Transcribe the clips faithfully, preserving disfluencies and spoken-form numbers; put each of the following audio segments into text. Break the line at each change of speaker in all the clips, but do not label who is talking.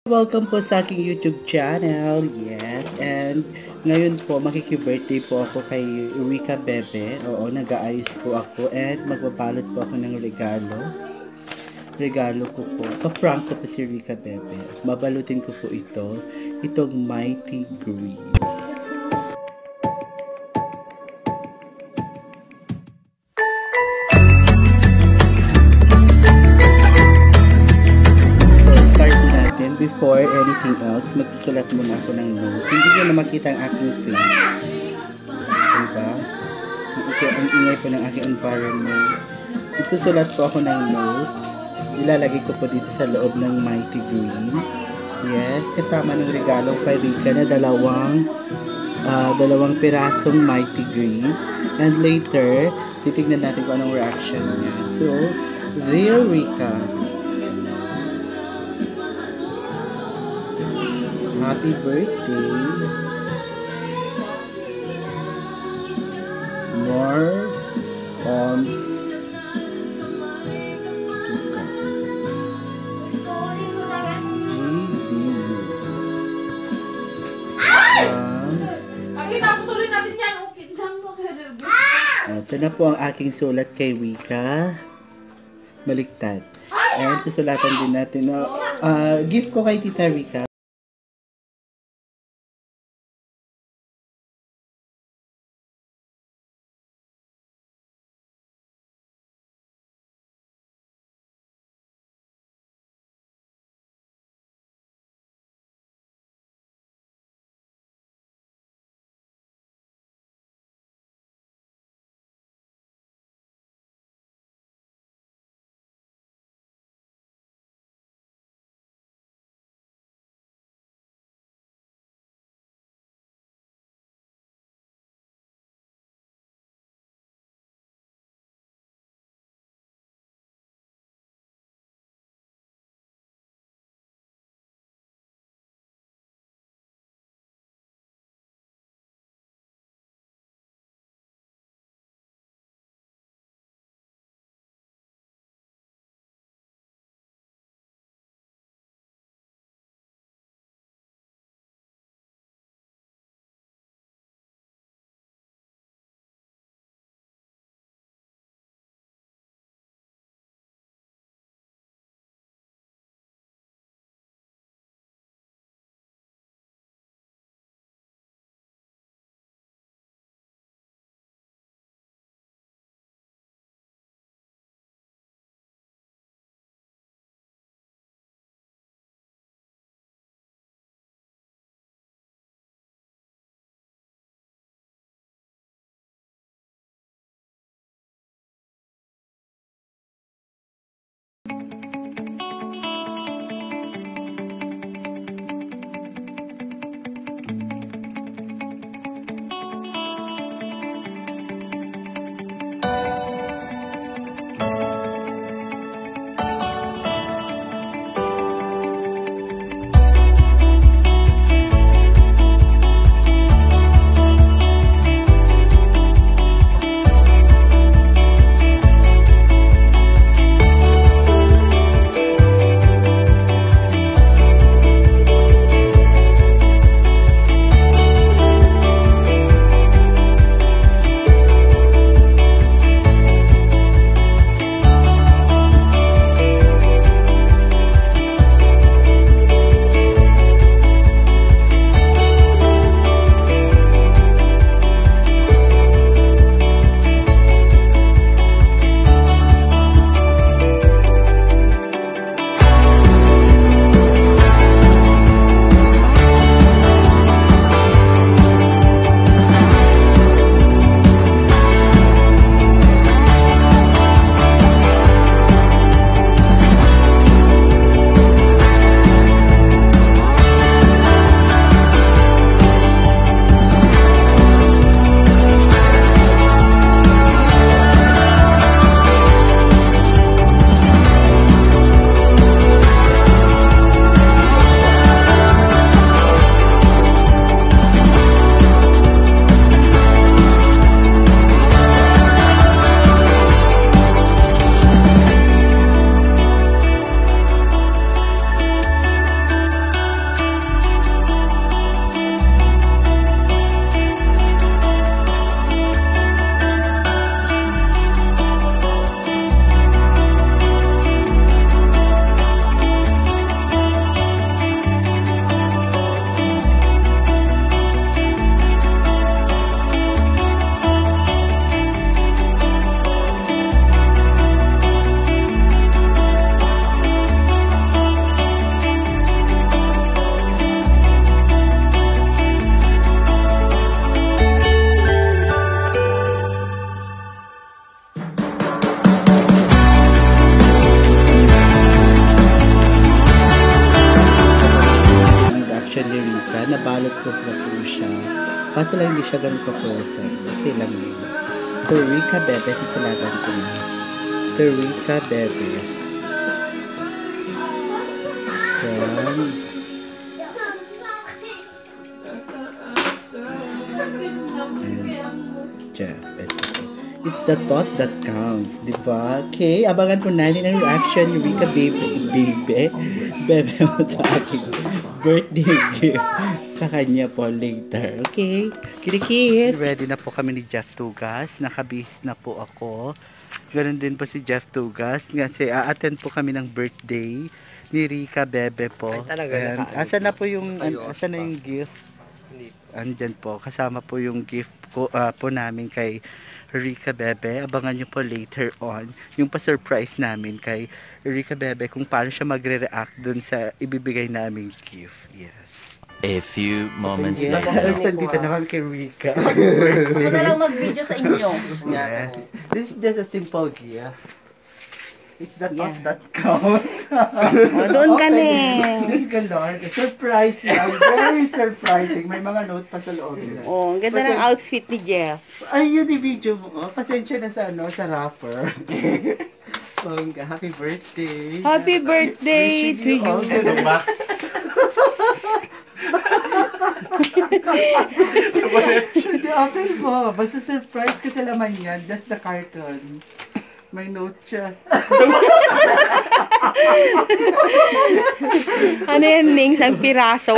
Welcome po sa aking YouTube channel. Yes, and ngayon po makiki-birthday po ako kay Rika Bebe. Oo, nag-aayos po ako and magbabalot po ako ng regalo. Regalo ko po. Pa-prank ko po si Rika Bebe. Babalutin ko po ito. Itong Mighty Green. Before anything else, magsusulat muna ako ng note. Hindi ko na makita ang aking face. Diba? Ang ingay po ng aking environment. Magsusulat po ako ng note. Ilalagay ko po dito sa loob ng Mighty Green. Yes, kasama ng regalo kay Rika na dalawang uh, dalawang pirasong Mighty Green. And later, titignan natin kung anong reaction niya. So, dear Rika, happy birthday. More bombs to come. Um, ito na po ang aking sulat kay Wika. Baliktad. And susulatan din natin. Uh, uh, gift ko kay Tita Rika. reaction ni Rika. Nabalot ko na po siya. Kaso lang hindi siya ganun ka-perfect. Okay lang yun. To Rika Bebe, susulatan ko na. To Rika Bebe. Yan. Jeff, it's the thought that counts, di ba? Okay, abangan po natin ang reaction ni Rika Bebe, Bebe, Bebe mo sa aking birthday gift sa kanya po later. Okay? Kinikit! Ready na po kami ni Jeff Tugas. Nakabihis na po ako. Ganon din po si Jeff Tugas. Kasi a-attend po kami ng birthday ni Rika Bebe po.
Ay, talaga,
And, asa na po yung, an, asa na yung gift? Andyan po. Kasama po yung gift po, uh, po namin kay Rika Bebe. Abangan nyo po later on yung pa-surprise namin kay Rika Bebe kung paano siya magre-react dun sa ibibigay naming gift. Yes.
A few moments
Yes.
later.
Nandito naman kay Rika.
Ako na lang mag-video sa inyo.
Yes. This is just a simple gift. It's the thought
Yeah.
that counts.
O, doon ka na
This ganda. Surprise lang. Very surprising. May mga note pa sa loob.
Oh, ang ganda ng outfit ni Jeff.
Ay, yun yung video mo. Oh. Pasensya na sa ano, sa rapper. Bongga, happy birthday.
Happy birthday to you.
Also, Max. Hindi, okay po. Basta surprise ka sa laman yan. Just the carton. May note siya.
Ano yan, Ning? Isang piraso?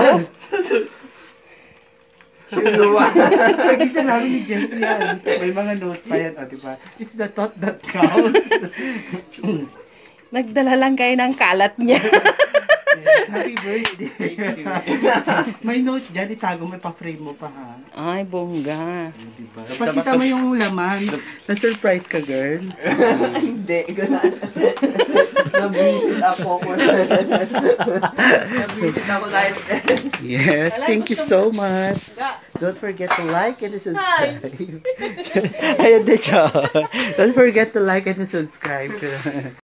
Nag-isa namin ni Jeff yan. May mga note pa yan, o, diba? It's the thought that counts.
Nagdala lang kayo ng kalat niya.
Yes, happy birthday. May note dyan, itago mo, pa-frame mo pa ha.
Ay, bongga.
Diba? Pakita mo yung laman. Na-surprise ka, girl.
Hindi, gano'n. Nabisit ako ko. Nabisit ako kahit.
Yes, thank you so much. Don't forget to like and to subscribe. Ayan na siya. Don't forget to like and to subscribe.